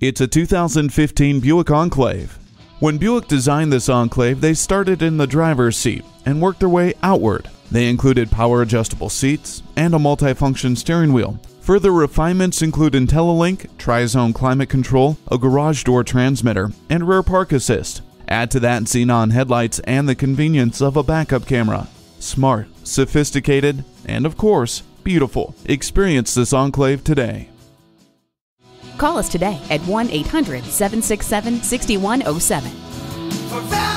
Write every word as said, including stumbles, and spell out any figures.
It's a two thousand fifteen Buick Enclave. When Buick designed this Enclave, they started in the driver's seat and worked their way outward. They included power-adjustable seats and a multifunction steering wheel. Further refinements include IntelliLink, tri-zone climate control, a garage door transmitter, and rear park assist. Add to that xenon headlights and the convenience of a backup camera. Smart, sophisticated, and of course, beautiful. Experience this Enclave today. Call us today at one eight hundred, seven six seven, six one zero seven.